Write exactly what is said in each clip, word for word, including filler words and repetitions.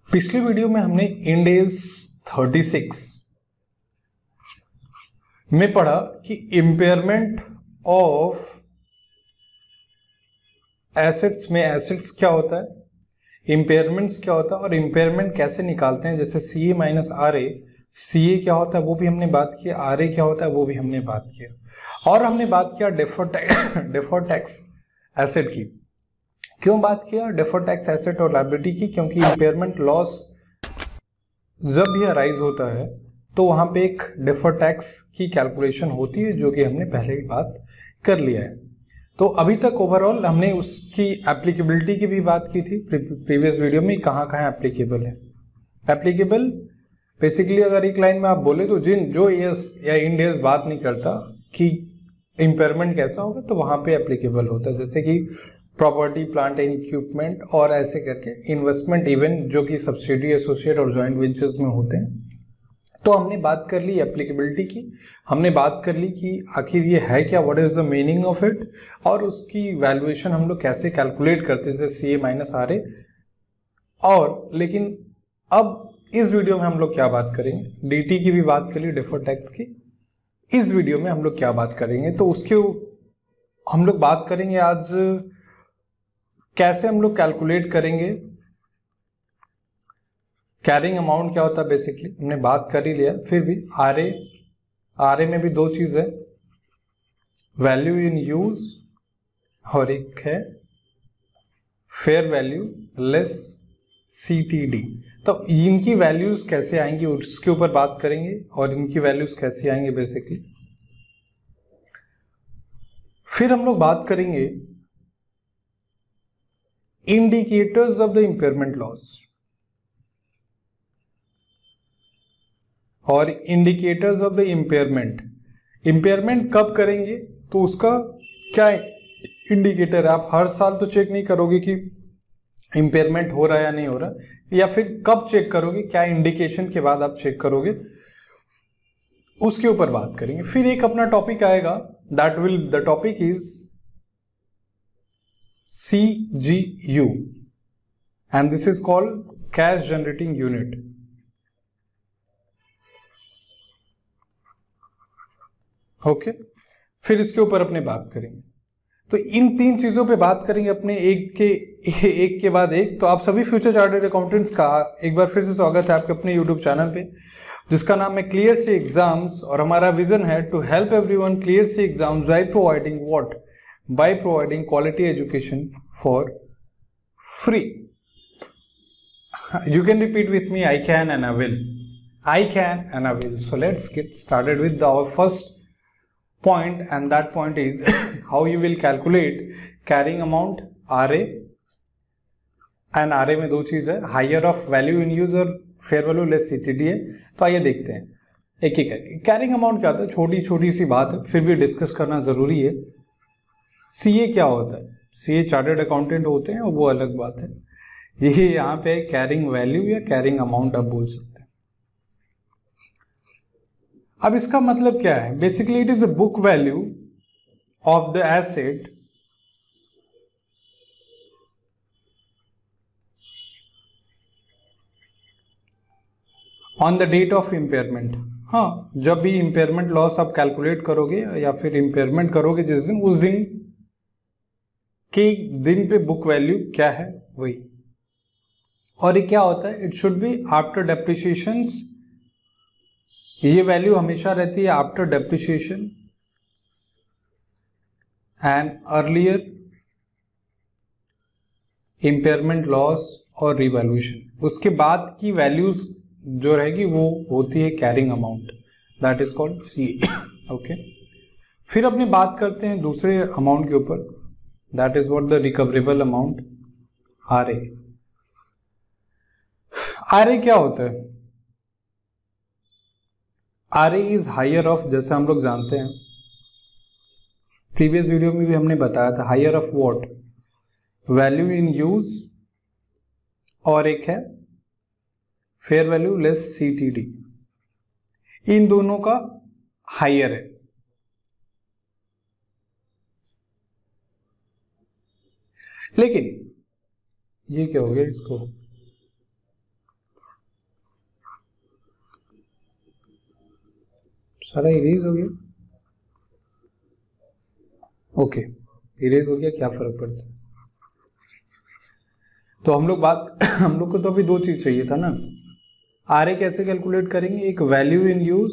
पिछली वीडियो में हमने इंड एज थर्टी सिक्स में पढ़ा कि इम्पेयरमेंट ऑफ एसेट्स में एसेट्स क्या होता है, इम्पेयरमेंट्स क्या होता है और इम्पेयरमेंट कैसे निकालते हैं। जैसे सी A minus R A, C ए क्या होता है वो भी हमने बात किया, आर ए क्या होता है वो भी हमने बात किया, और हमने बात किया deferred tax deferred tax asset की। क्यों बात किया डेफर्ड टैक्स एसेट और लायबिलिटी की? क्योंकि इम्पेयरमेंट लॉस जब भी अराइज होता है तो वहां पे एक डेफर्ड टैक्स की कैलकुलेशन होती है, जो कि हमने पहले ही बात कर लिया है। तो अभी तक ओवरऑल हमने उसकी एप्लीकेबिलिटी की भी बात की थी प्रीवियस वीडियो में, कहाँ कहाँ एप्लीकेबल है। एप्लीकेबल बेसिकली अगर एक लाइन में आप बोले तो जिन जो ईएस या इंड एज बात नहीं करता कि इम्पेयरमेंट कैसा होगा, तो वहां पे एप्लीकेबल होता है। जैसे कि प्रॉपर्टी, प्लांट एंड इक्विपमेंट और ऐसे करके इन्वेस्टमेंट इवन जो कि सब्सिडी, एसोसिएट और जॉइंट वेंचर्स में होते हैं। तो हमने बात कर ली एप्लीकेबिलिटी की, हमने बात कर ली कि आखिर ये है क्या, what is the meaning of it, और उसकी वैल्यूएशन हम लोग कैसे कैलकुलेट करते हैं सी ए माइनस आर ए। और लेकिन अब इस वीडियो में हम लोग क्या बात करेंगे, डीटी की भी बात कर ली, डेफर्ड टैक्स की। इस वीडियो में हम लोग क्या बात करेंगे, तो उसके हम लोग बात करेंगे आज कैसे हम लोग कैलकुलेट करेंगे कैरिंग अमाउंट क्या होता है। बेसिकली हमने बात कर ही लिया, फिर भी आर ए आर ए में भी दो चीज है, वैल्यू इन यूज और एक है fair value less C T D. तो इनकी वैल्यूज कैसे आएंगी उसके ऊपर बात करेंगे, और इनकी वैल्यूज कैसे आएंगे बेसिकली। फिर हम लोग बात करेंगे indicators of the impairment loss और indicators of the impairment. Impairment कब करेंगे तो उसका क्या इंडिकेटर है। आप हर साल तो चेक नहीं करोगे कि इम्पेयरमेंट हो रहा है या नहीं हो रहा, या फिर कब चेक करोगे, क्या इंडिकेशन के बाद आप चेक करोगे, उसके ऊपर बात करेंगे। फिर एक अपना टॉपिक आएगा, that will the topic is C G U and this is called cash generating unit. Okay okay? फिर इसके ऊपर अपने बात करेंगे। तो इन तीन चीजों पे बात करेंगे अपने एक के एक के बाद एक। तो आप सभी फ्यूचर चार्टर्ड अकाउंटेंट्स का एक बार फिर से स्वागत है आपके अपने यूट्यूब चैनल पे, जिसका नाम है क्लियर सी एग्जाम्स। और हमारा विजन है to help everyone clear C exams by providing what, by providing quality education for free. You can repeat with me, I can and I will. I can and I will. So let's get started with our first point, and that point is how you will calculate carrying amount R A, and R A में दो चीज है, higher of value in use और fair value less C T D है। तो आइए देखते हैं एक एक करके। कैरिंग अमाउंट क्या होता है, छोटी छोटी सी बात है, फिर भी डिस्कस करना जरूरी है। सी ए क्या होता है, सी ए चार्टर्ड अकाउंटेंट होते हैं और वो अलग बात है। ये यहाँ पे कैरिंग वैल्यू या कैरिंग अमाउंट आप बोल सकते हैं। अब इसका मतलब क्या है, basically it is a book value of the asset on the date of impairment. हाँ, जब भी इम्पेयरमेंट लॉस आप कैलकुलेट करोगे या फिर इम्पेयरमेंट करोगे जिस दिन, उस दिन के दिन पे बुक वैल्यू क्या है वही। और ये क्या होता है, it should be after depreciations. ये वैल्यू हमेशा रहती है after depreciation and earlier impairment loss और रिवैल्यूएशन। उसके बाद की वैल्यूज जो रहेगी वो होती है carrying amount, that is called C A. Okay, फिर अपने बात करते हैं दूसरे अमाउंट के ऊपर, that is what the recoverable amount R A. R A क्या होता है, R A is higher of, जैसे हम लोग जानते हैं प्रीवियस वीडियो में भी हमने बताया था, higher of what, value in use और एक है fair value less C T D. इन दोनों का हायर है। लेकिन ये क्या हो गया, इसको सारा इरेज हो गया, ओके इरेज हो गया, क्या फर्क पड़ता है। तो हम लोग बात हम लोग को तो अभी दो चीज चाहिए था ना, आर ए कैसे कैलकुलेट करेंगे, एक वैल्यू इन यूज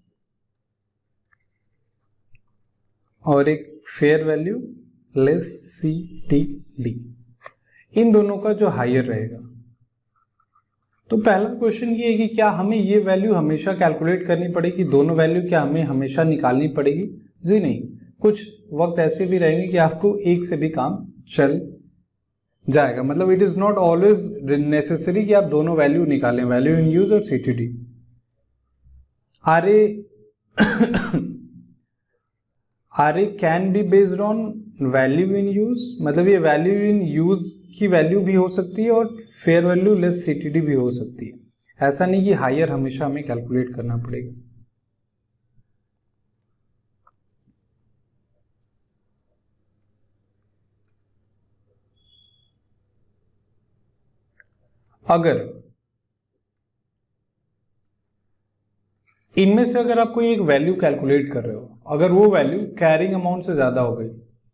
और एक fair value less C T D, इन दोनों का जो हायर रहेगा। तो पहला क्वेश्चन ये है कि क्या हमें ये वैल्यू हमेशा कैलकुलेट करनी पड़ेगी, दोनों वैल्यू क्या हमें हमेशा निकालनी पड़ेगी? जी नहीं, कुछ वक्त ऐसे भी रहेंगे कि आपको एक से भी काम चल जाएगा, मतलब it is not always necessary कि आप दोनों वैल्यू निकालें, वैल्यू इन यूज और CTD. R A R A can be based on value in use, मतलब ये वैल्यू इन यूज की वैल्यू भी हो सकती है और फेयर वैल्यू लेस सीटीडी भी हो सकती है। ऐसा नहीं कि हायर हमेशा हमें कैलकुलेट करना पड़ेगा। अगर इनमें से अगर आप कोई एक वैल्यू कैलकुलेट कर रहे हो, अगर वो वैल्यू कैरिंग अमाउंट से ज्यादा हो गई,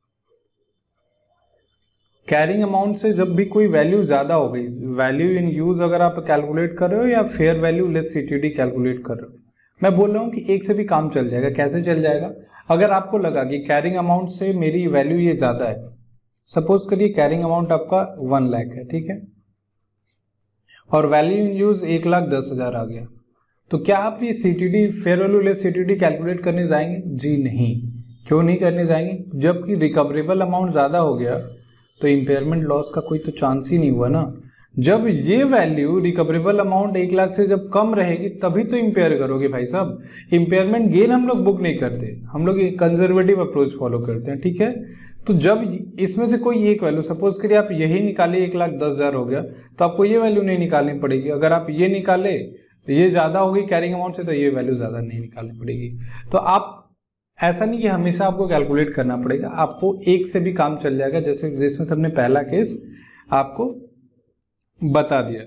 कैरिंग अमाउंट से जब भी कोई वैल्यू ज्यादा हो गई, वैल्यू इन यूज अगर आप कैलकुलेट कर रहे हो या fair value less CTD calculate कर रहे हो, मैं बोल रहा हूं कि एक से भी काम चल जाएगा। कैसे चल जाएगा? अगर आपको लगा कि कैरिंग अमाउंट से मेरी वैल्यू ये ज्यादा है, सपोज करिए कैरिंग अमाउंट आपका वन लाख है, ठीक है, और वैल्यू इन यूज एक लाख दस हजार आ गया, तो क्या आप ये CTD fair value less CTD calculate करने जाएंगे? जी नहीं। क्यों नहीं करने जाएंगे? जबकि रिकवरेबल अमाउंट ज्यादा हो गया तो इम्पेयरमेंट लॉस का कोई तो चांस ही नहीं हुआ ना। जब ये वैल्यू रिकवरेबल अमाउंट एक लाख से जब कम रहेगी तभी तो इम्पेयर करोगे भाई साहब। इम्पेयरमेंट गेन हम लोग बुक नहीं करते, हम लोग कंजर्वेटिव अप्रोच फॉलो करते हैं, ठीक है। तो जब इसमें से कोई एक वैल्यू, सपोज करिए आप यही निकाले एक लाख दस हजार हो गया, तो आपको ये वैल्यू नहीं निकालनी पड़ेगी। अगर आप ये निकाले तो ये ज्यादा होगी कैरिंग अमाउंट से, तो ये वैल्यू ज्यादा नहीं निकालनी पड़ेगी। तो आप ऐसा नहीं कि हमेशा आपको कैलकुलेट करना पड़ेगा, आपको एक से भी काम चल जाएगा, जैसे जिसमें सबने पहला केस आपको बता दिया।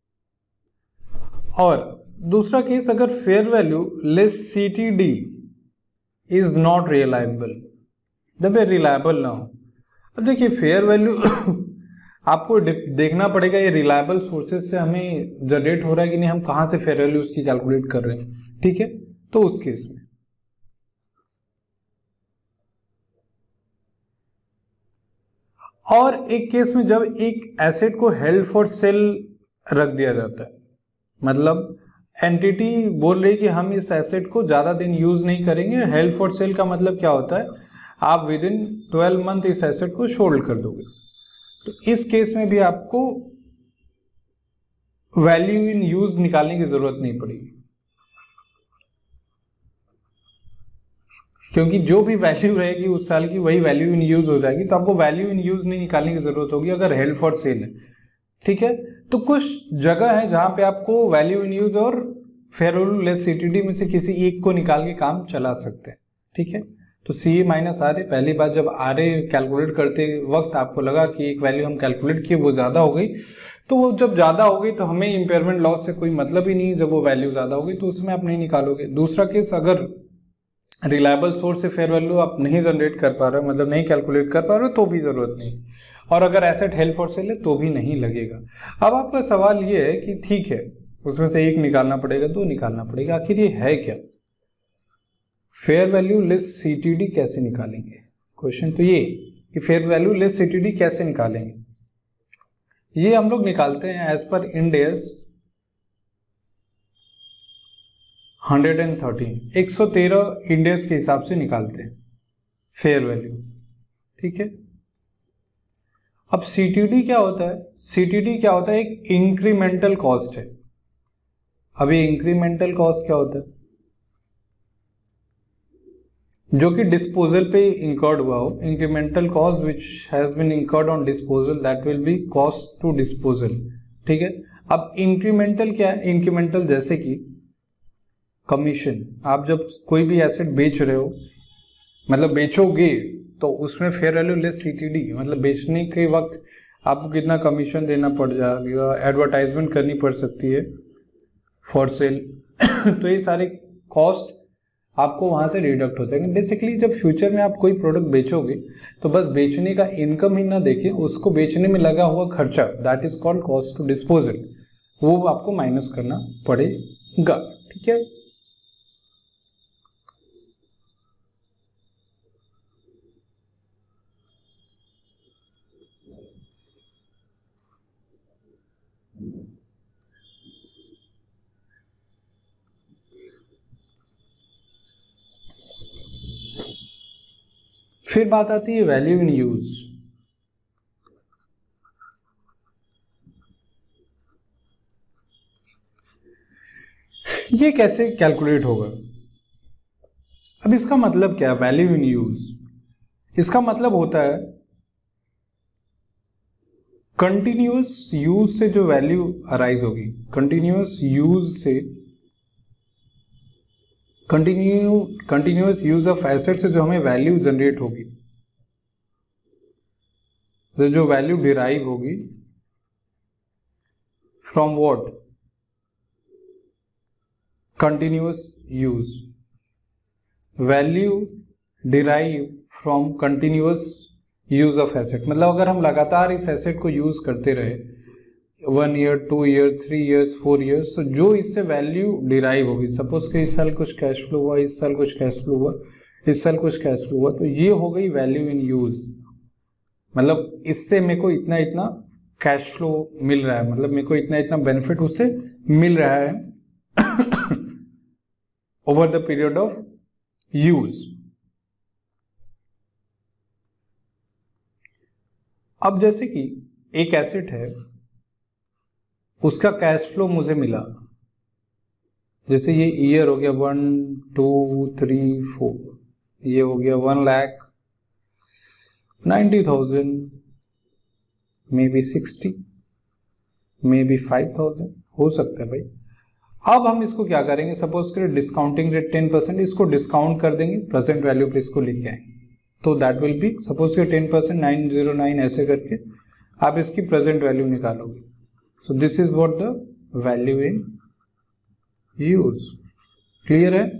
और दूसरा केस, अगर fair value less CTD is not reliable, जब ये रिलायबल ना हो। अब देखिए फेयर वैल्यू आपको देखना पड़ेगा ये रिलायबल सोर्सेज से हमें जनरेट हो रहा है कि नहीं, हम कहां से फेयर वैल्यू उसकी कैलकुलेट कर रहे हैं, ठीक है। तो उस केस में और एक केस में जब एक एसेट को हेल्ड फॉर सेल रख दिया जाता है, मतलब एंटिटी बोल रही कि हम इस एसेट को ज्यादा दिन यूज नहीं करेंगे। हेल्ड फॉर सेल का मतलब क्या होता है? आप विद इन ट्वेल्व मंथ इस एसेट को शोल्ड कर दोगे। तो इस केस में भी आपको वैल्यू इन यूज निकालने की जरूरत नहीं पड़ेगी, क्योंकि जो भी वैल्यू रहेगी उस साल की वही वैल्यू इन यूज हो जाएगी। तो आपको वैल्यू इन यूज नहीं निकालने की जरूरत होगी अगर हेल्ड फॉर सेल है, ठीक है। तो कुछ जगह है जहां पे आपको वैल्यू इन यूज और फेयर वैल्यू लेस सीटीडी में से किसी एक को निकाल के काम चला सकते हैं, ठीक है। तो सी ए माइनस आर ए, पहली बात जब आर ए कैलकुलेट करते वक्त आपको लगा कि एक वैल्यू हम कैलकुलेट किए वो ज्यादा हो गई, तो वो जब ज्यादा हो गई तो हमें इंपेयरमेंट लॉस से कोई मतलब ही नहीं। जब वो वैल्यू ज्यादा हो गई तो उसमें आप नहीं निकालोगे। दूसरा केस, अगर रिलायबल सोर्स से फेयर वैल्यू आप नहीं जनरेट कर पा रहे हो, मतलब नहीं कैलकुलेट कर पा रहे हो, तो भी जरूरत नहीं। और अगर एसेट हेल्ड फॉर सेल है तो भी नहीं लगेगा। अब आपका सवाल ये है कि ठीक है उसमें से एक निकालना पड़ेगा, दो निकालना पड़ेगा, आखिर ये है क्या? फेयर वैल्यू लेस सीटीडी कैसे निकालेंगे? क्वेश्चन तो ये कि फेयर वैल्यू लेस सीटीडी कैसे निकालेंगे। ये हम लोग निकालते हैं as per Ind AS hundred and thirteen, एक सौ तेरह इंडेक्स के हिसाब से निकालते हैं फेयर वैल्यू, ठीक है। अब सीटीडी क्या होता है? सीटीडी क्या होता है? एक इंक्रीमेंटल कॉस्ट है। अब ये इंक्रीमेंटल कॉस्ट क्या होता है? जो कि डिस्पोजल पे इंकर्ड हुआ हो। Incremental cost which has been incurred on disposal that will be cost to disposal, ठीक है। अब इंक्रीमेंटल क्या है? इंक्रीमेंटल जैसे कि कमीशन, आप जब कोई भी एसेट बेच रहे हो, मतलब बेचोगे, तो उसमें फेयर वैल्यू लेस सीटीडी, मतलब बेचने के वक्त आपको कितना कमीशन देना पड़ जाएगा, एडवर्टाइजमेंट करनी पड़ सकती है फॉर सेल तो ये सारे कॉस्ट आपको वहां से डिडक्ट हो जाएंगे। बेसिकली जब फ्यूचर में आप कोई प्रोडक्ट बेचोगे तो बस बेचने का इनकम ही ना देखें, उसको बेचने में लगा हुआ खर्चा, that is called cost to disposal, वो आपको माइनस करना पड़ेगा। ठीक है, फिर बात आती है वैल्यू इन यूज। ये कैसे कैलकुलेट होगा? अब इसका मतलब क्या है वैल्यू इन यूज? इसका मतलब होता है कंटिन्यूअस यूज से जो वैल्यू अराइज होगी, कंटिन्यूअस यूज से continue continuous use of asset से जो हमें वैल्यू जनरेट होगी, तो जो वैल्यू डिराइव होगी from what? Continuous use. Value derive from continuous use of asset, मतलब अगर हम लगातार इस एसेट को यूज करते रहे one year, two year, three years, four years, तो जो इससे वैल्यू डिराइव होगी, सपोज कि इस साल कुछ कैश फ्लो हुआ, इस साल कुछ कैश फ्लो हुआ, इस साल कुछ कैश फ्लो हुआ, तो ये हो गई वैल्यू इन यूज। मतलब इससे मेरे को इतना इतना कैश फ्लो मिल रहा है, मतलब मेरे को इतना इतना बेनिफिट उससे मिल रहा है over the period of use. अब जैसे कि एक एसेट है, उसका कैश फ्लो मुझे मिला, जैसे ये ईयर हो गया वन टू थ्री फोर, ये हो गया one lakh ninety thousand, maybe sixty, maybe five thousand, हो सकता है भाई। अब हम इसको क्या करेंगे, सपोज करें डिस्काउंटिंग रेट टेन परसेंट, इसको डिस्काउंट कर देंगे, प्रेजेंट वैल्यू पे इसको लेके आएंगे, तो दैट विल बी सपोज के ten percent nine zero nine, ऐसे करके आप इसकी प्रेजेंट वैल्यू निकालोगे। So this is what the value in use. Clear है?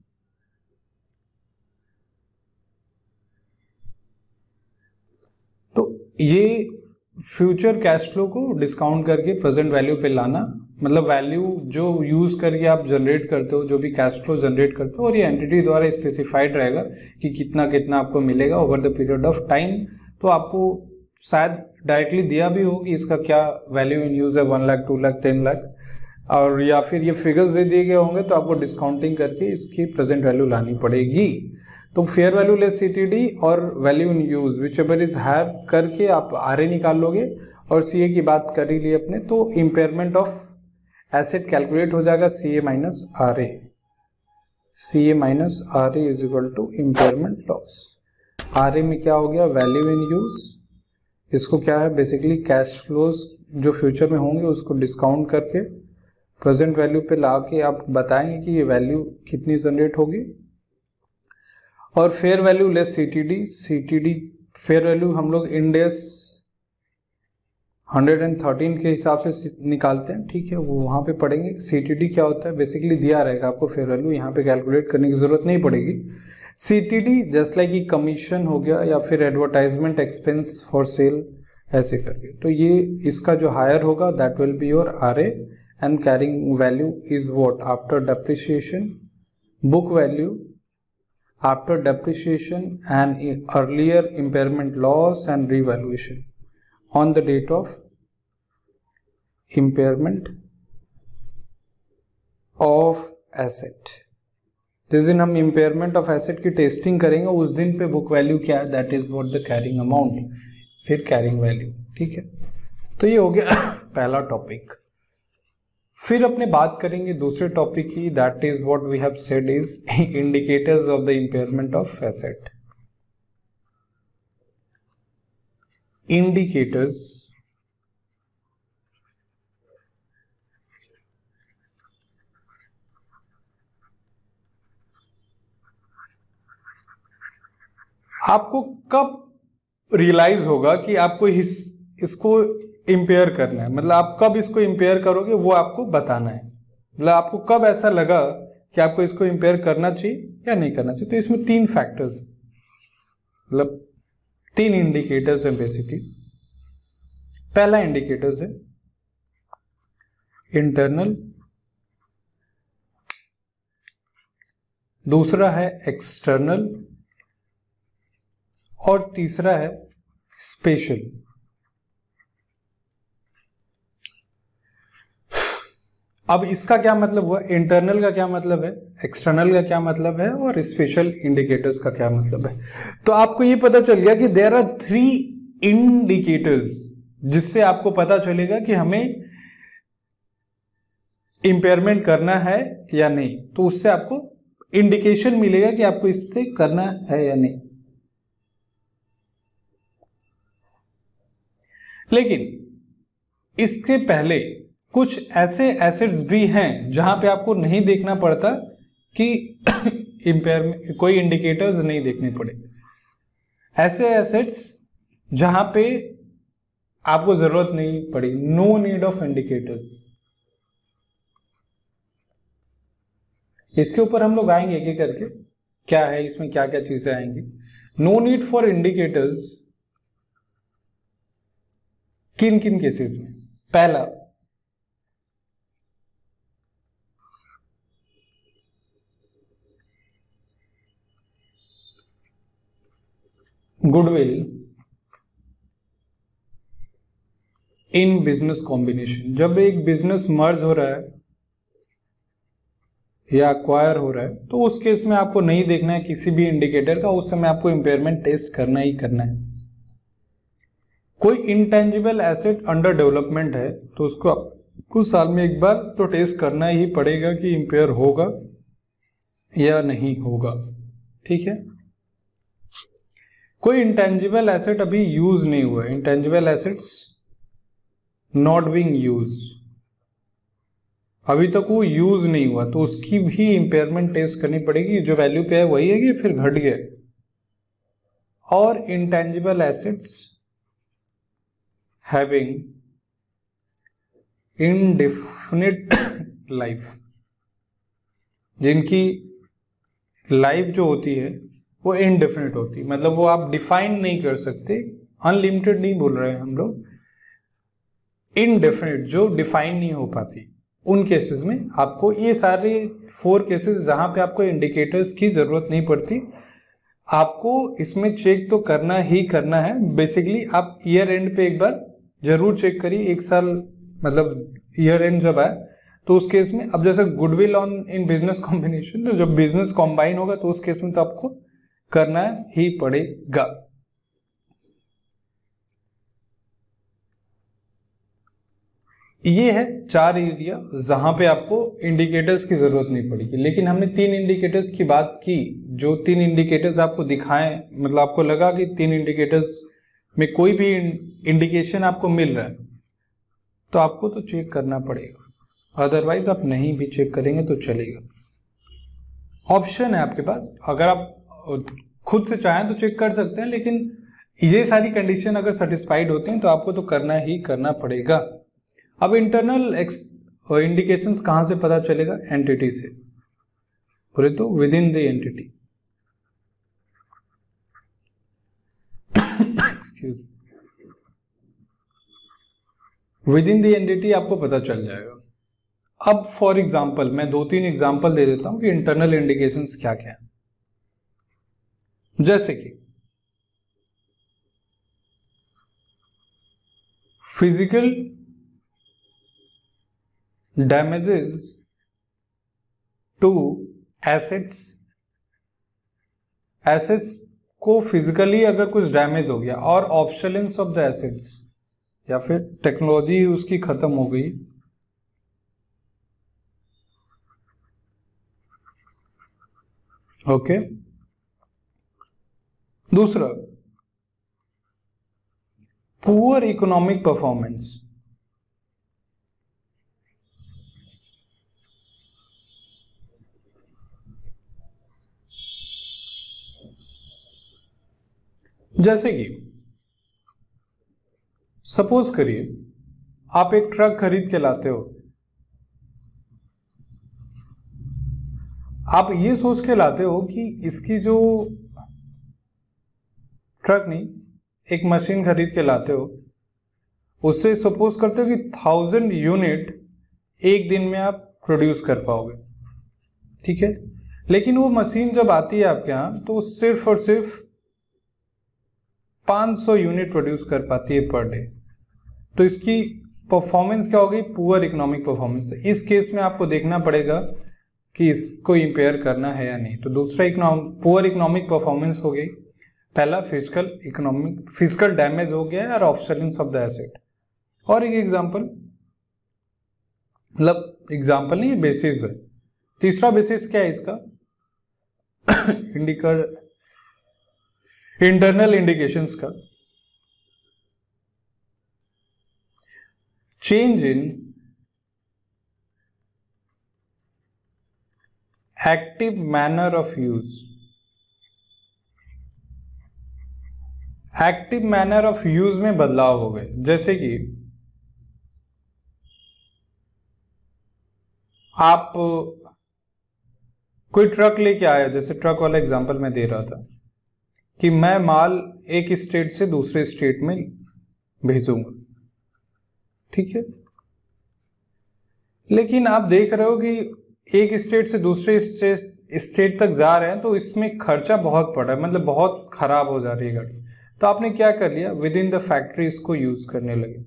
तो ये फ्यूचर कैश फ्लो को डिस्काउंट करके प्रेजेंट वैल्यू पे लाना, मतलब वैल्यू जो यूज करके आप जनरेट करते हो, जो भी कैश फ्लो जनरेट करते हो, और ये एंटिटी द्वारा स्पेसिफाइड रहेगा कि कितना कितना आपको मिलेगा over the period of time. तो आपको शायद डायरेक्टली दिया भी हो कि इसका क्या वैल्यू इन यूज है, one lakh, two lakh, ten lakh, और या फिर ये फिगर्स दे दिए गए होंगे, तो आपको डिस्काउंटिंग करके इसकी प्रेजेंट वैल्यू लानी पड़ेगी। तो फेयर वैल्यू लेस सीटीडी और value in use whichever is higher करके आप आर ए निकाल लोगे, और सी ए की बात कर ही ली अपने, तो इम्पेयरमेंट ऑफ एसेट कैलकुलेट हो जाएगा C A minus R A. C A minus R A is equal to impairment loss. R A में क्या हो गया, वैल्यू इन यूज, इसको क्या है बेसिकली कैश फ्लोज जो फ्यूचर में होंगे उसको डिस्काउंट करके प्रेजेंट वैल्यू पे ला के आप बताएंगे कि ये वैल्यू कितनी जनरेट होगी। और fair value less CTD, CTD fair value हम लोग इंडेस हंड्रेड एंड थर्टीन के हिसाब से निकालते हैं, ठीक है, वो वहाँ पे पढ़ेंगे। सीटीडी क्या होता है, बेसिकली दिया रहेगा आपको फेयर वैल्यू, यहाँ पे कैलकुलेट करने की जरूरत नहीं पड़ेगी। सीटीडी जस्ट लाइक कि कमीशन हो गया या फिर एडवर्टाइजमेंट एक्सपेंस फॉर सेल, ऐसे करके, तो ये इसका जो हायर होगा that will be your R A, and carrying value is what, after depreciation, book value after depreciation and earlier impairment loss and revaluation on the date of impairment of asset। जिस दिन हम impairment of asset की testing करेंगे उस दिन पे book value क्या है, that is what the carrying amount, फिर कैरिंग वैल्यू, ठीक है। तो ये हो गया पहला टॉपिक। फिर अपने बात करेंगे दूसरे टॉपिक की, that is what we have said is indicators of the impairment of asset। Indicators आपको कब रियलाइज होगा कि आपको इस इसको इंपेयर करना है, मतलब आप कब इसको इंपेयर करोगे वो आपको बताना है। मतलब आपको कब ऐसा लगा कि आपको इसको इंपेयर करना चाहिए या नहीं करना चाहिए। तो इसमें तीन फैक्टर्स, मतलब तीन इंडिकेटर्स हैं बेसिकली। पहला इंडिकेटर्स है इंटरनल, दूसरा है एक्सटर्नल और तीसरा है स्पेशल। अब इसका क्या मतलब हुआ, इंटरनल का क्या मतलब है, एक्सटर्नल का क्या मतलब है और स्पेशल इंडिकेटर्स का क्या मतलब है। तो आपको ये पता चल गया कि देयर आर थ्री इंडिकेटर्स, जिससे आपको पता चलेगा कि हमें इंपेयरमेंट करना है या नहीं। तो उससे आपको इंडिकेशन मिलेगा कि आपको इससे करना है या नहीं। लेकिन इसके पहले कुछ ऐसे एसेट्स भी हैं जहां पे आपको नहीं देखना पड़ता कि इंपेयरमेंट, कोई इंडिकेटर्स नहीं देखने पड़े। ऐसे एसेट्स जहां पे आपको जरूरत नहीं पड़ी, नो नीड ऑफ इंडिकेटर्स। इसके ऊपर हम लोग आएंगे एक एक करके, क्या है इसमें, क्या क्या चीजें आएंगी। नो नीड फॉर इंडिकेटर्स किन किन केसेस में। पहला, गुडविल इन बिजनेस कॉम्बिनेशन। जब एक बिजनेस मर्ज हो रहा है या अक्वायर हो रहा है, तो उस केस में आपको नहीं देखना है किसी भी इंडिकेटर का, उस समय आपको इंपेयरमेंट टेस्ट करना ही करना है। कोई इंटेंजिबल एसेट अंडर डेवलपमेंट है तो उसको कुछ साल में एक बार तो टेस्ट करना ही पड़ेगा कि इंपेयर होगा या नहीं होगा। ठीक है। कोई इंटेंजिबल एसेट अभी यूज नहीं हुआ है, intangible assets not being use, अभी तक वो यूज नहीं हुआ, तो उसकी भी इंपेयरमेंट टेस्ट करनी पड़ेगी। जो वैल्यू पे है वही है कि फिर घट गया। और intangible assets having indefinite life, जिनकी लाइफ जो होती है वो इनडेफिनिट होती है, मतलब वो आप डिफाइन नहीं कर सकते। अनलिमिटेड नहीं बोल रहे हैं हम लोग, इनडेफिनिट, जो डिफाइन नहीं हो पाती। उन केसेस में आपको, ये सारे फोर केसेस जहां पे आपको इंडिकेटर्स की जरूरत नहीं पड़ती, आपको इसमें चेक तो करना ही करना है। बेसिकली आप ईयर एंड पे एक बार जरूर चेक करिए, एक साल मतलब ईयर एंड जब आए तो उस केस में, अब जैसे goodwill on in business combination, तो जब बिजनेस कॉम्बाइन होगा तो उस केस में तो आपको करना ही पड़ेगा। ये है चार एरिया जहां पे आपको इंडिकेटर्स की जरूरत नहीं पड़ेगी। लेकिन हमने तीन इंडिकेटर्स की बात की, जो तीन इंडिकेटर्स आपको दिखाएं, मतलब आपको लगा कि तीन इंडिकेटर्स में कोई भी इंडिकेशन आपको मिल रहा है तो आपको तो चेक करना पड़ेगा, अदरवाइज आप नहीं भी चेक करेंगे तो चलेगा। ऑप्शन है आपके पास, अगर आप खुद से चाहें तो चेक कर सकते हैं, लेकिन ये सारी कंडीशन अगर सेटिस्फाइड होती हैं तो आपको तो करना ही करना पड़ेगा। अब इंटरनल इंडिकेशंस कहां से पता चलेगा, एंटिटी से, बोले तो within the entity. Excuse, within the entity आपको पता चल जाएगा। अब फॉर एग्जांपल मैं दो तीन एग्जांपल दे देता हूं कि इंटरनल इंडिकेशंस क्या क्या है। जैसे कि physical damages to assets, assets को फिजिकली अगर कुछ डैमेज हो गया, और ऑब्सोलेंस ऑफ द एसेट्स, या फिर टेक्नोलॉजी उसकी खत्म हो गई, ओके okay. दूसरा, पुअर इकोनॉमिक परफॉर्मेंस, जैसे कि सपोज करिए आप एक ट्रक खरीद के लाते हो आप ये सोच के लाते हो कि इसकी जो ट्रक नहीं, एक मशीन खरीद के लाते हो, उससे सपोज करते हो कि थाउजेंड यूनिट एक दिन में आप प्रोड्यूस कर पाओगे, ठीक है। लेकिन वो मशीन जब आती है आपके यहाँ तो सिर्फ और सिर्फ पाँच सौ यूनिट प्रोड्यूस कर पाती है पर डे। तो इसकी परफॉर्मेंस क्या होगी? Poor economic performance. इस केस में आपको देखना पड़ेगा कि इसको इंपेयर करना है या नहीं। तो दूसरा इकोनॉमिक पुअर इकोनॉमिक परफॉर्मेंस हो गई, पहला फिजिकल इकोनॉमिक फिजिकल डैमेज हो गया और ऑब्सोलेंस ऑफ द एसेट। और एक एग्जांपल, मतलब एग्जांपल नहीं, ये बेसिस है। तीसरा बेसिस क्या है इसका? इंडिकर इंटरनल इंडिकेशंस का change in active manner of use. Active manner of use में बदलाव हो गए, जैसे कि आप कोई ट्रक लेके आए, जैसे ट्रक वाला एग्जांपल मैं दे रहा था कि मैं माल एक स्टेट से दूसरे स्टेट में भेजूंगा, ठीक है। लेकिन आप देख रहे हो कि एक स्टेट से दूसरे स्टेट तक जा रहे हैं तो इसमें खर्चा बहुत पड़ रहा है, मतलब बहुत खराब हो जा रही है गाड़ी। तो आपने क्या कर लिया? विद इन द फैक्ट्री इसको यूज करने लगे,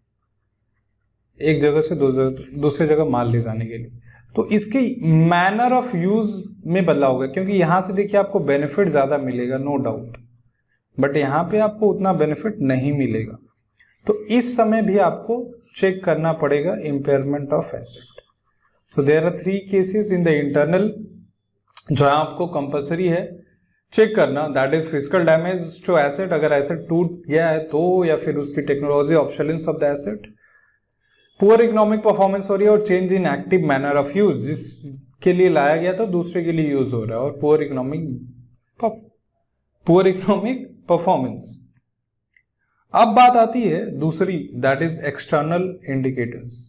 एक जगह से दूसरे जगह माल ले जाने के लिए। तो इसके मैनर ऑफ यूज में बदलाव होगा, क्योंकि यहां से देखिए आपको बेनिफिट ज्यादा मिलेगा, नो डाउट, बट यहां पे आपको उतना बेनिफिट नहीं मिलेगा। तो इस समय भी आपको चेक करना पड़ेगा impairment of asset. So there are three cases in the internal जो आपको कंपलसरी है चेक करना, that is physical damage to asset, अगर एसेट टूट गया है तो, या फिर उसकी technology obsolescence of the asset, poor economic performance हो रही है, और change in active manner of use, जिसके लिए लाया गया था दूसरे के लिए यूज हो रहा है, और poor economic poor economic performance. अब बात आती है दूसरी, that is external indicators.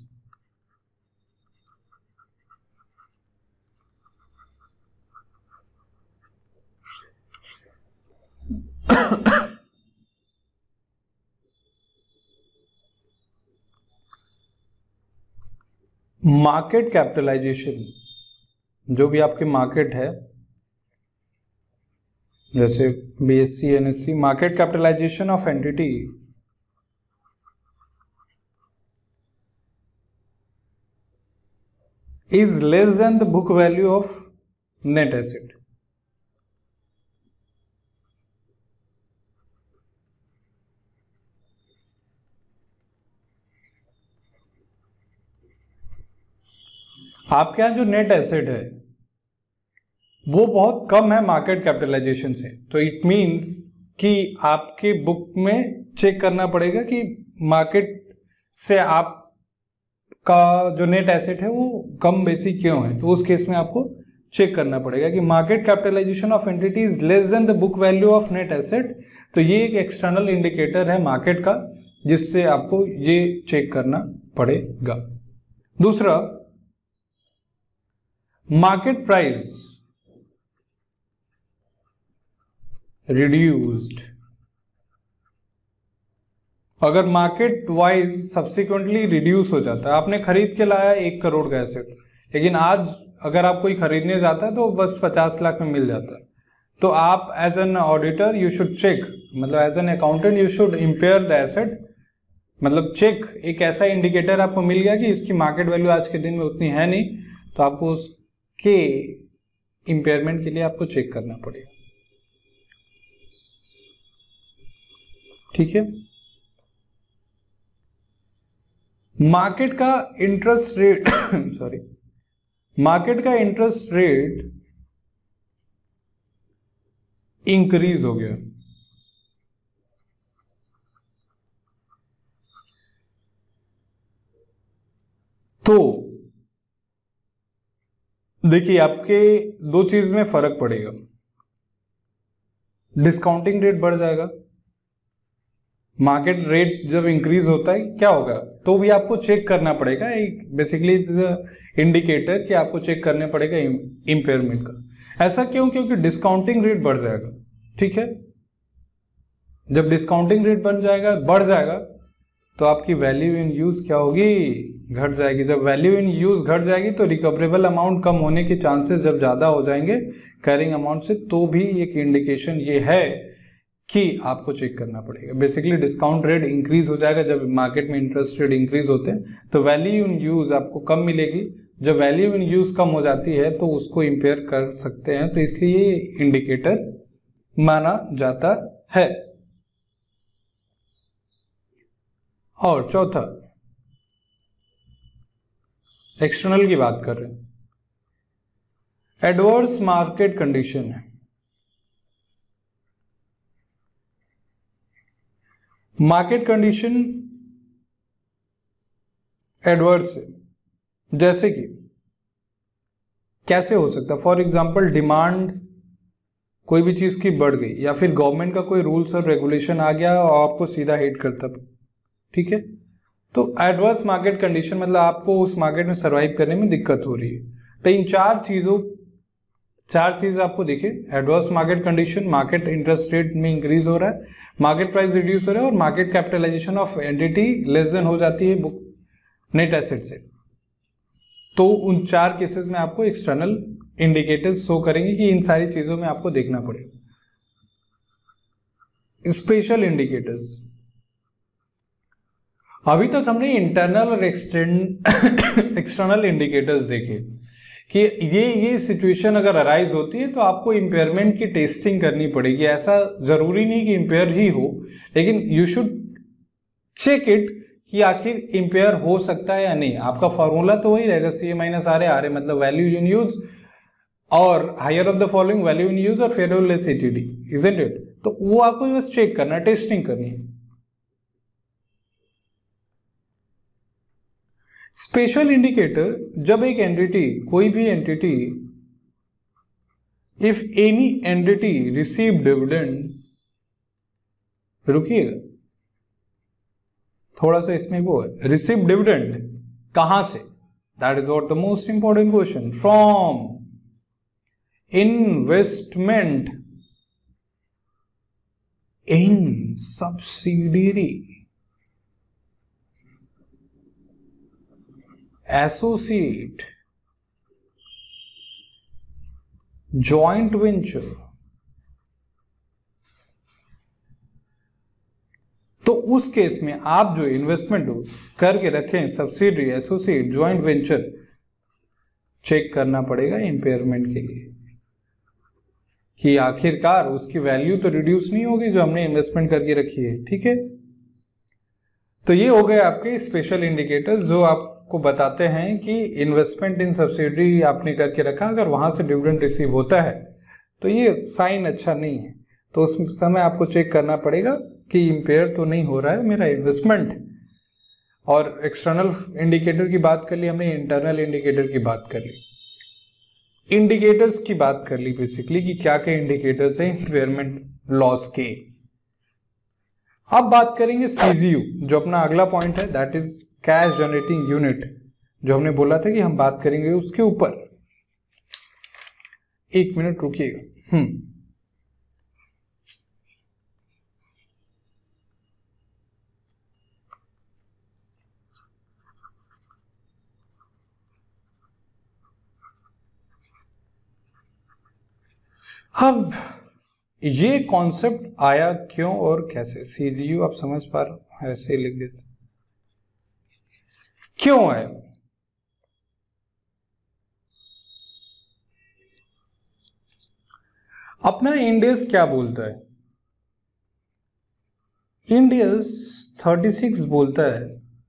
Market capitalisation, जो भी आपके मार्केट है, जैसे BSC, NSC, market capitalisation of entity is less than the book value of net asset. आपके यहां जो नेट एसेट है वो बहुत कम है मार्केट कैपिटलाइजेशन से, तो इट मींस कि आपके बुक में चेक करना पड़ेगा कि मार्केट से आपका जो नेट एसेट है वो कम बेसी क्यों है। तो उस केस में आपको चेक करना पड़ेगा कि market capitalisation of entity is less than the book value of net asset. तो ये एक एक्सटर्नल इंडिकेटर है मार्केट का, जिससे आपको ये चेक करना पड़ेगा। दूसरा, मार्केट प्राइस रिड्यूस्ड। अगर मार्केट वाइज सब्सिक्वेंटली रिड्यूस हो जाता है, आपने खरीद के लाया एक करोड़ का एसेट, लेकिन आज अगर आप कोई खरीदने जाता है तो बस पचास लाख में मिल जाता है, तो आप as an auditor you should check, मतलब as an accountant you should impair the asset, मतलब चेक, एक ऐसा इंडिकेटर आपको मिल गया कि इसकी मार्केट वैल्यू आज के दिन में उतनी है नहीं, तो आपको उसके इंपेयरमेंट के लिए आपको चेक करना पड़ेगा, ठीक है। मार्केट का इंटरेस्ट रेट सॉरी मार्केट का इंटरेस्ट रेट इंक्रीज हो गया, तो देखिए आपके दो चीज में फर्क पड़ेगा, डिस्काउंटिंग रेट बढ़ जाएगा, मार्केट रेट जब इंक्रीज होता है क्या होगा, तो भी आपको चेक करना पड़ेगा, एक बेसिकली इंडिकेटर कि आपको चेक करने पड़ेगा इम्पेयरमेंट का। ऐसा क्यों? क्योंकि डिस्काउंटिंग रेट बढ़ जाएगा, ठीक है। जब डिस्काउंटिंग रेट बन जाएगा बढ़ जाएगा तो आपकी वैल्यू इन यूज क्या होगी, घट जाएगी। जब वैल्यू इन यूज घट जाएगी तो रिकवरेबल अमाउंट कम होने के चांसेस जब ज्यादा हो जाएंगे कैरिंग अमाउंट से, तो भी एक इंडिकेशन ये है कि आपको चेक करना पड़ेगा। बेसिकली डिस्काउंट रेट इंक्रीज हो जाएगा जब मार्केट में इंटरेस्ट रेट इंक्रीज होते हैं, तो वैल्यू इन यूज आपको कम मिलेगी। जब वैल्यू इन यूज कम हो जाती है तो उसको इंपेयर कर सकते हैं, तो इसलिए इंडिकेटर माना जाता है। और चौथा, एक्सटर्नल की बात कर रहे हैं, एडवर्स मार्केट कंडीशन है। मार्केट कंडीशन एडवर्स है, जैसे कि कैसे हो सकता है? फॉर एग्जांपल डिमांड कोई भी चीज की बढ़ गई, या फिर गवर्नमेंट का कोई रूल्स और रेगुलेशन आ गया और आपको सीधा हिट करता, ठीक है। तो एडवर्स मार्केट कंडीशन मतलब आपको उस मार्केट में सरवाइव करने में दिक्कत हो रही है। तो इन चार चीजों चार चीज आपको दिखे, adverse market condition, market interest rate में इंक्रीज हो रहा है, मार्केट प्राइस रिड्यूस हो रहा है, और market capitalisation of entity less than हो जाती है बुक नेट एसेट से। तो उन चार केसेस में आपको एक्सटर्नल इंडिकेटर्स शो करेंगे कि इन सारी चीजों में आपको देखना पड़ेगा। स्पेशल इंडिकेटर्स, अभी तक हमने इंटरनल और एक्सटर्नल इंडिकेटर्स देखे कि ये ये सिचुएशन अगर अराइज होती है तो आपको इंपेयरमेंट की टेस्टिंग करनी पड़ेगी। ऐसा जरूरी नहीं कि इंपेयर ही हो, लेकिन यू शुड चेक इट कि आखिर इंपेयर हो सकता है या नहीं। आपका फॉर्मूला तो वही रहेगा, C A minus R A, R A मतलब वैल्यू इन यूज और higher of the following value in use और favourable less ETD, isn't it? तो वो आपको बस चेक करना, टेस्टिंग करनी है। स्पेशल इंडिकेटर, जब एक एंटिटी, कोई भी entity, if any entity receive dividend, रुकिएगा थोड़ा सा, इसमें वो है रिसीव डिविडेंड कहां से, that is what the most important question, from investment in subsidiary, associate, joint venture, तो उस केस में आप जो इन्वेस्टमेंट करके रखें subsidiary, associate, joint venture, check करना पड़ेगा इंपेयरमेंट के लिए कि आखिरकार उसकी वैल्यू तो रिड्यूस नहीं होगी जो हमने इन्वेस्टमेंट करके रखी है, ठीक है। तो ये हो गए आपके स्पेशल इंडिकेटर्स जो आपको बताते हैं कि इन्वेस्टमेंट इन सब्सिडरी आपने करके रखा, अगर वहां से डिविडेंड रिसीव होता है तो ये साइन अच्छा नहीं है, तो उस समय आपको चेक करना पड़ेगा कि इंपेयर तो नहीं हो रहा है मेरा इन्वेस्टमेंट। और एक्सटर्नल इंडिकेटर की बात कर ली हमने, इंटरनल इंडिकेटर की बात कर ली, इंडिकेटर्स की बात कर ली बेसिकली कि क्या क्या इंडिकेटर्स हैं इंपेयरमेंट लॉस के। अब बात करेंगे सीजीयू, जो अपना अगला पॉइंट है, that is cash generating unit, जो हमने बोला था कि हम बात करेंगे उसके ऊपर। एक मिनट रुकिएगा। हम्म अब ये कॉन्सेप्ट आया क्यों और कैसे, सीजीयू आप समझ पा रहे हो, ऐसे लिख देते, क्यों आया? अपना इंडेस क्या बोलता है? इंडेस छत्तीस बोलता है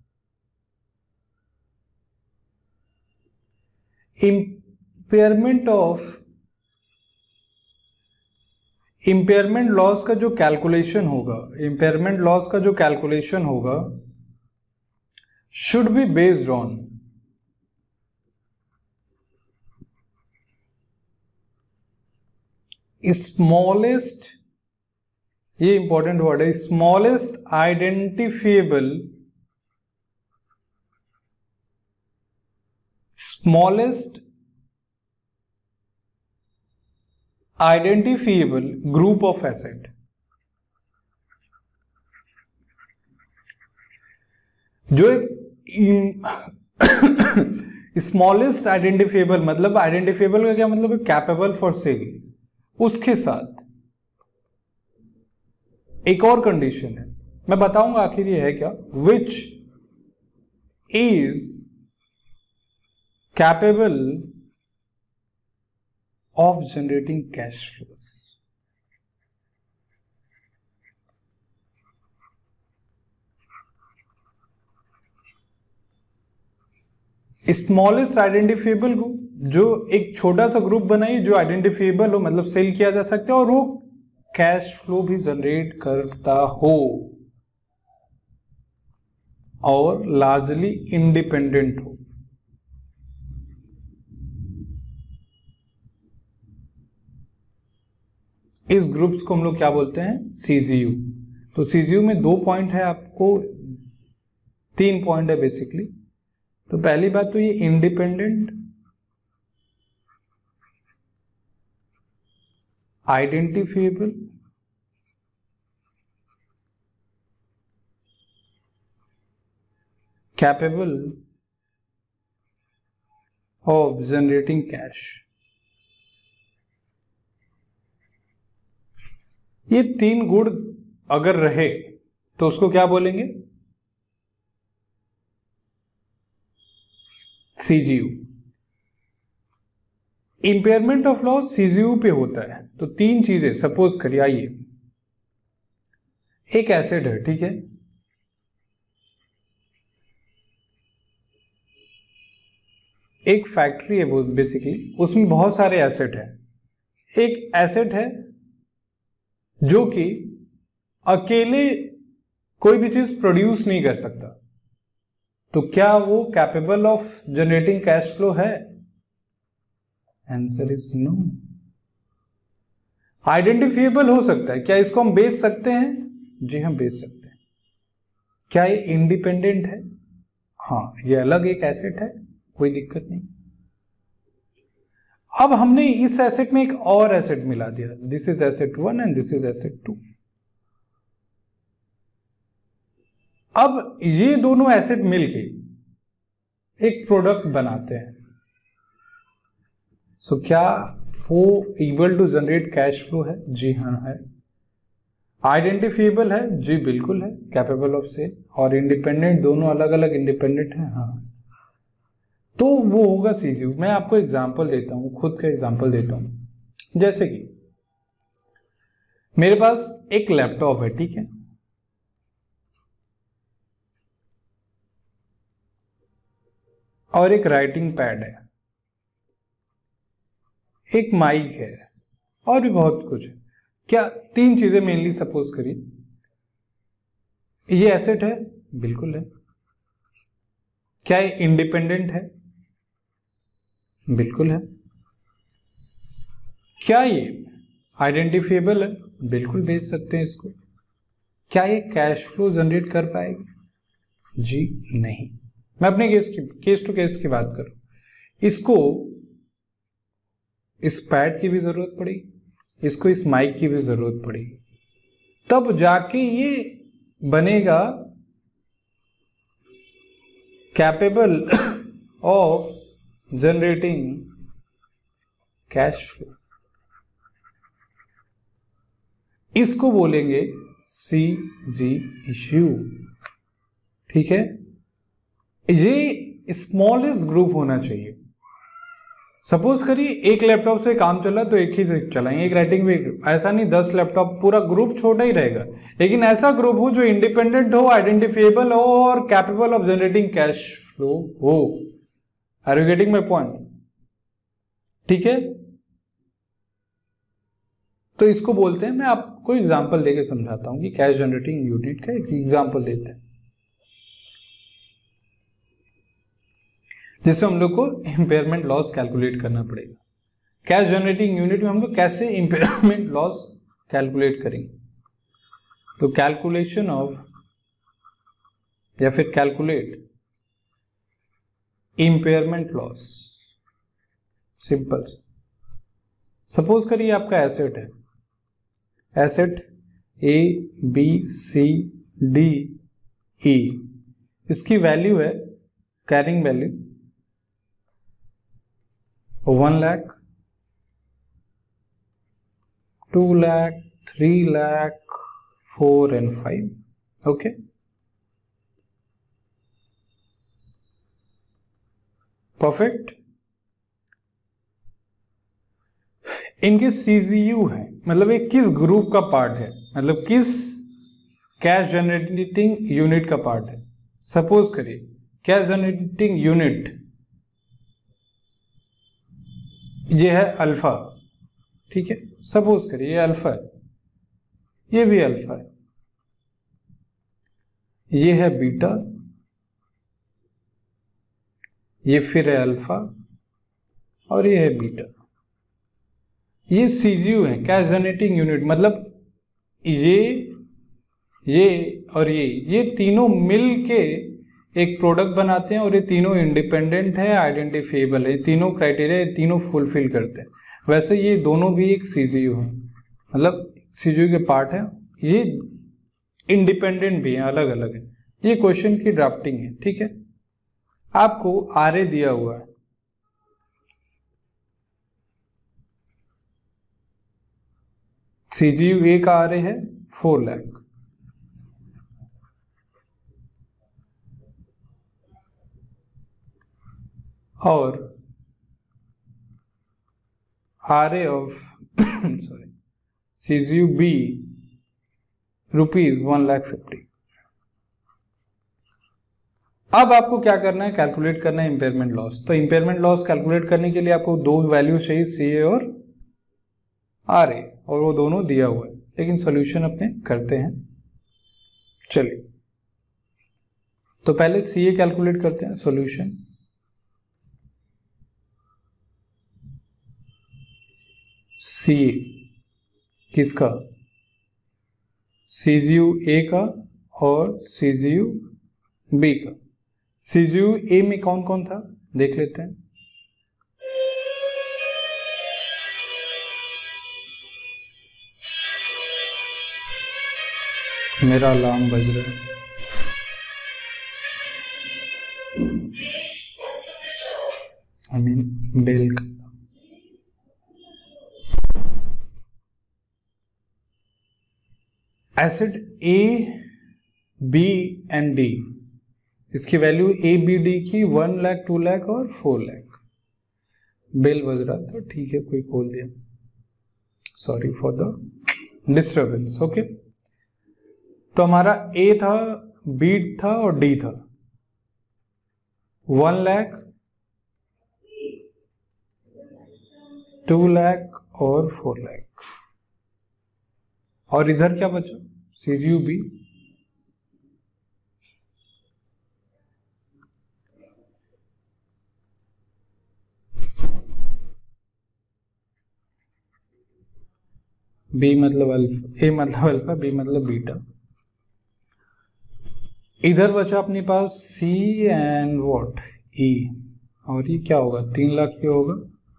इंपेयरमेंट ऑफ इंपेयरमेंट लॉस का जो कैलकुलेशन होगा, इंपेयरमेंट लॉस का जो कैलकुलेशन होगा should be based on smallest ये इंपॉर्टेंट वर्ड है, smallest identifiable smallest identifiable group of asset. जो एक स्मॉलेस्ट आइडेंटिफिएबल मतलब आइडेंटिफिएबल का क्या मतलब है, कैपेबल फॉर सेल। उसके साथ एक और कंडीशन है, मैं बताऊंगा आखिर ये है क्या, which is capable of generating cash flows. Smallest identifiable group, जो एक छोटा सा ग्रुप बनाइए जो आइडेंटिफिएबल हो, मतलब सेल किया जा सकता है और वो कैश फ्लो भी जनरेट करता हो और लार्जली इंडिपेंडेंट हो। इस ग्रुप्स को हम लोग क्या बोलते हैं, सीजीयू। तो सीजीयू में दो पॉइंट है, आपको तीन पॉइंट है बेसिकली। तो पहली बात तो ये independent, identifiable, capable of generating cash. ये तीन गुण अगर रहे तो उसको क्या बोलेंगे, CGU. Impairment of loss CGU पे होता है। तो तीन चीजें सपोज करिए, आइए एक एसेट है, ठीक है, एक फैक्ट्री है वो बेसिकली, उसमें बहुत सारे एसेट है। एक एसेट है जो कि अकेले कोई भी चीज प्रोड्यूस नहीं कर सकता, तो क्या वो capable of generating cash flow है? Answer is no. आइडेंटिफिएबल हो सकता है, क्या इसको हम बेच सकते हैं? जी हाँ, बेच सकते हैं। क्या ये इंडिपेंडेंट है? हाँ, ये अलग एक एसेट है, कोई दिक्कत नहीं। अब हमने इस एसेट में एक और एसेट मिला दिया, this is asset one and this is asset two. अब ये दोनों एसेट मिलके एक प्रोडक्ट बनाते हैं। सो so, क्या वो able to generate cash flow है? जी हाँ है। आइडेंटिफिएबल है? जी बिल्कुल है। कैपेबल ऑफ सेल और इंडिपेंडेंट, दोनों अलग अलग इंडिपेंडेंट है। हाँ, तो वो होगा सीजीयू। मैं आपको एग्जांपल देता हूं, खुद का एग्जांपल देता हूं। जैसे कि मेरे पास एक लैपटॉप है, ठीक है, और एक राइटिंग पैड है, एक माइक है और भी बहुत कुछ है। क्या तीन चीजें मेनली सपोज करिए। ये एसेट है? बिल्कुल है। क्या ये इंडिपेंडेंट है? बिल्कुल है। क्या ये आइडेंटिफिएबल है? बिल्कुल बेच सकते हैं इसको। क्या ये कैश फ्लो जनरेट कर पाएगी? जी नहीं। मैं अपने केस की केस टू केस की बात करूं, इसको इस पैड की भी जरूरत पड़ेगी, इसको इस माइक की भी जरूरत पड़ेगी, तब जाके ये बनेगा capable of generating cash flow. इसको बोलेंगे सी जी यू। ठीक है, ये स्मॉलेस्ट ग्रुप होना चाहिए। सपोज करिए एक लैपटॉप से काम चला तो एक ही से चलाएंगे, एक राइटिंग भी, ऐसा नहीं दस लैपटॉप, पूरा ग्रुप छोटा ही रहेगा, लेकिन ऐसा ग्रुप हो जो इंडिपेंडेंट हो, आइडेंटिफिएबल हो और capable of generating cash flow हो। Are you getting my point? ठीक है, तो इसको बोलते हैं, मैं आपको एग्जांपल देके समझाता हूं कि कैश जनरेटिंग यूनिट का एक एग्जांपल देते हैं, जिससे हम लोग को इंपेयरमेंट लॉस कैलकुलेट करना पड़ेगा। कैश जनरेटिंग यूनिट में हम लोग कैसे इंपेयरमेंट लॉस कैलकुलेट करेंगे? तो कैलकुलेशन ऑफ या फिर calculate impairment loss, simple. Suppose करिए आपका एसेट है, asset A B C D E, इसकी वैल्यू है, carrying value one lakh, two lakh, three lakh, four and five. Okay, perfect. इनके सीजीयू है, मतलब ये किस ग्रुप का पार्ट है, मतलब किस कैश जनरेटिंग यूनिट का पार्ट है। सपोज करिए कैश जनरेटिंग यूनिट ये है अल्फा, ठीक है, सपोज करिए ये अल्फा है, ये भी अल्फा है, ये है बीटा, ये फिर है अल्फा और ये है बीटा। ये सीजीयू है, कैश जनरेटिंग यूनिट, मतलब ये ये और ये ये तीनों मिल के एक प्रोडक्ट बनाते हैं और ये तीनों इंडिपेंडेंट है, आइडेंटिफिएबल है, तीनों क्राइटेरिया ये तीनों फुलफिल करते हैं। वैसे ये दोनों भी एक सीजीयू है, मतलब सीजीयू के पार्ट है, ये इंडिपेंडेंट भी है, अलग अलग है। ये क्वेश्चन की ड्राफ्टिंग है, ठीक है। आपको आरए दिया हुआ है, सीजीयू ए का आरए है फोर लाख, और RA of sorry CGU B rupees one lakh fifty. अब आपको क्या करना है, कैलकुलेट करना है इंपेयरमेंट लॉस। तो इंपेयरमेंट लॉस कैलकुलेट करने के लिए आपको दो वैल्यू चाहिए, सीए और आरए, और वो दोनों दिया हुआ है, लेकिन सॉल्यूशन अपने करते हैं। चलिए, तो पहले सीए कैलकुलेट करते हैं। सॉल्यूशन सीए किसका, सीजीयू ए का और सीजीयू बी का। सीजीयू ए में कौन कौन था देख लेते हैं। मेरा अलार्म बज रहा है। I mean bell. Asset A B and D, इसकी वैल्यू ए बी डी की वन लाख, टू लाख और फोर लाख। बेल बज रहा था, ठीक है, कोई खोल दिया, sorry for the disturbance. Okay, तो हमारा ए था, बी था और डी था। वन लाख, टू लाख और फोर लाख, और इधर क्या बचा, सीजीयू बी। बी मतलब अल्फा, ए मतलब अल्फा, बी मतलब बीटा। इधर बचा अपने पास सी एंड व्हाट, ई, और ये क्या होगा, तीन लाख क्या होगा।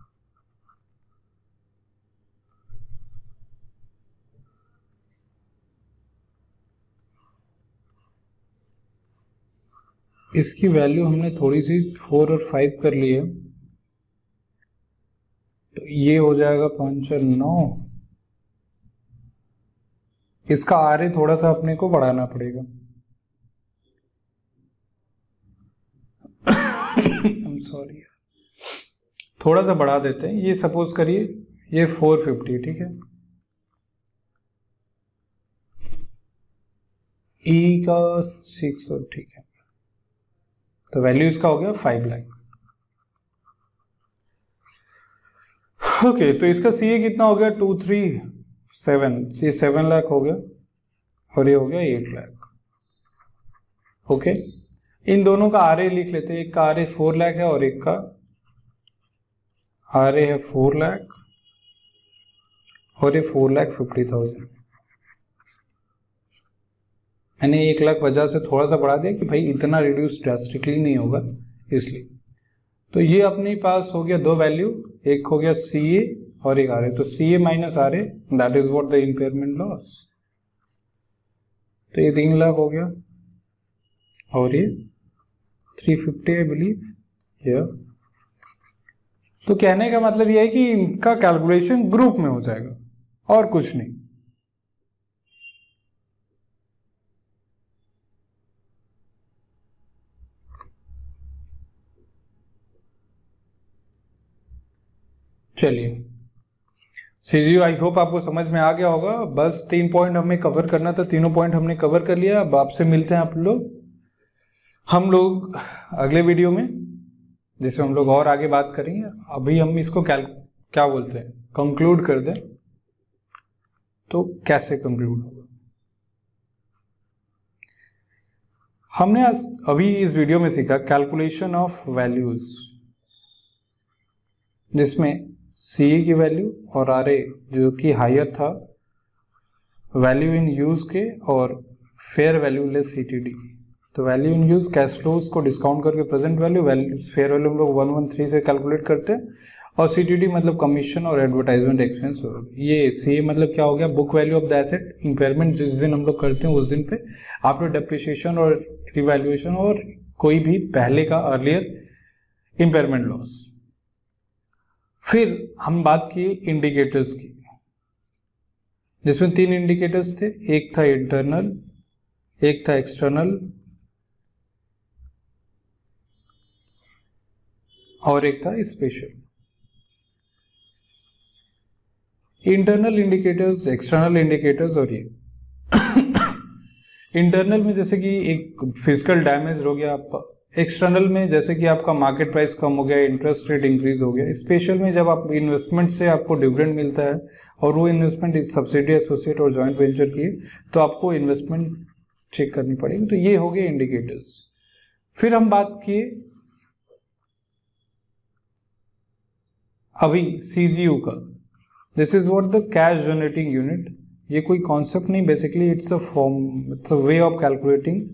इसकी वैल्यू हमने थोड़ी सी फोर और फाइव कर ली है, तो ये हो जाएगा पांच और नौ। इसका आर थोड़ा सा अपने को बढ़ाना पड़ेगा। I'm sorry, थोड़ा सा बढ़ा देते हैं। ये सपोज करिए ये फोर फिफ्टी, ठीक है, ई का सिक्स, और ठीक है, तो वैल्यू इसका हो गया फाइव लाख। ओके, तो इसका सीए कितना हो गया, टू थ्री सेवन, ये सेवन लाख हो गया, और ये हो गया एट लाख। ओके, इन दोनों का आरए लिख लेते हैं। एक का आरए फोर लाख है और एक का आरए है फोर लाख, और ये फोर लाख फिफ्टी थाउजेंड। मैंने एक लाख पचास से थोड़ा सा बढ़ा दिया कि भाई इतना रिड्यूस ड्रास्टिकली नहीं होगा इसलिए। तो ये अपने पास हो गया दो वैल्यू, एक हो गया सी ए और एक आर ए। तो C A minus R A that is what the impairment loss. तो ये तीन लाख हो गया और ये थ्री फिफ्टी आई बिलीव या। तो कहने का मतलब ये है कि इनका कैलकुलेशन ग्रुप में हो जाएगा और कुछ नहीं। चलिए सीजीओ आई होप आपको समझ में आ गया होगा। बस तीन पॉइंट हमें कवर करना था, तीनों पॉइंट हमने कवर कर लिया। अब आपसे मिलते हैं आप लोग हम लोग अगले वीडियो में, जिसमें हम लोग और आगे बात करेंगे। अभी हम इसको क्या क्या बोलते हैं कंक्लूड कर दें। तो कैसे कंक्लूड होगा, हमने आज अभी इस वीडियो में सीखा कैलकुलेशन ऑफ वैल्यूज, जिसमें सी ए की वैल्यू और आर ए जो कि हायर था वैल्यू इन यूज के और fair value less C T D. तो value in use cash flows को डिस्काउंट करके present value, value fair value हम लोग वन वन थ्री से कैलकुलेट करते हैं, और सी टी डी मतलब कमीशन और एडवर्टाइजमेंट एक्सपेंस। ये सी ए मतलब क्या हो गया, book value of the asset. Impairment जिस दिन हम लोग करते हैं उस दिन पे आफ्टर डेप्रिसिएशन और रिवैल्यूएशन और कोई भी पहले का अर्लियर इम्पेयरमेंट लॉस। फिर हम बात की इंडिकेटर्स की, जिसमें तीन इंडिकेटर्स थे, एक था इंटरनल, एक था एक्सटर्नल और एक था special. Internal indicators, external indicators और ये इंटरनल में जैसे कि एक फिजिकल डैमेज हो गया आपका, एक्सटर्नल में जैसे कि आपका मार्केट प्राइस कम हो गया, इंटरेस्ट रेट इंक्रीज हो गया, स्पेशल में जब आप इन्वेस्टमेंट से आपको डिविडेंड मिलता है और वो इन्वेस्टमेंट सब्सिडी एसोसिएट और जॉइंट वेंचर की है, तो आपको इन्वेस्टमेंट चेक करनी पड़ेगी। तो ये हो गए इंडिकेटर्स। फिर हम बात किए अभी सीजीयू का, this is what the cash generating unit. ये कोई कॉन्सेप्ट नहीं, basically it's a form, it's a way of calculating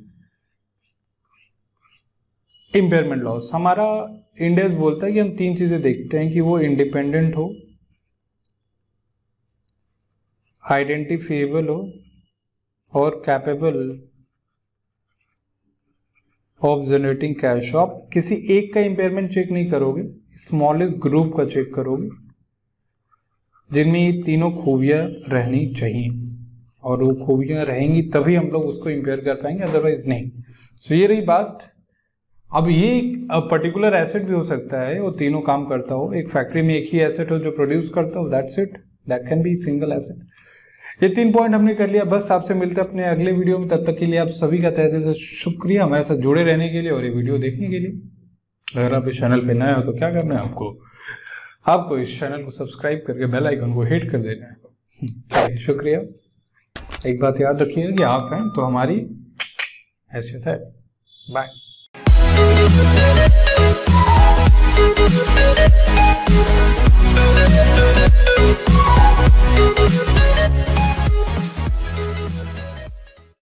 impairment loss. हमारा इंडेक्स बोलता है कि हम तीन चीजें देखते हैं कि वो इंडिपेंडेंट हो, आइडेंटिफिएबल हो और कैपेबल ऑफ जनरेटिंग कैश। आप किसी एक का इम्पेयरमेंट चेक नहीं करोगे, स्मॉलेस्ट ग्रुप का चेक करोगे जिनमें ये तीनों खूबियां रहनी चाहिए, और वो खूबियां रहेंगी तभी हम लोग उसको इम्पेयर कर पाएंगे, अदरवाइज नहीं। सो ये रही बात। अब ये एक पर्टिकुलर एसेट भी हो सकता है वो तीनों काम करता हो, एक फैक्ट्री में एक ही एसेट हो जो प्रोड्यूस करता हो, that's it, that can be single asset. ये तीन पॉइंट हमने कर लिया। बस आपसे मिलते हैं अपने अगले वीडियो में, तब तक के लिए आप सभी का तहे दिल से शुक्रिया हमारे साथ जुड़े रहने के लिए और ये वीडियो देखने के लिए। अगर आप इस चैनल पे नए हो तो क्या करना है आपको, आपको इस चैनल को सब्सक्राइब करके बेल आइकन को हिट कर देना है। चलिए शुक्रिया। एक बात याद रखिएगा कि आप हैं तो हमारी हैसियत है। Bye. We'll be right back.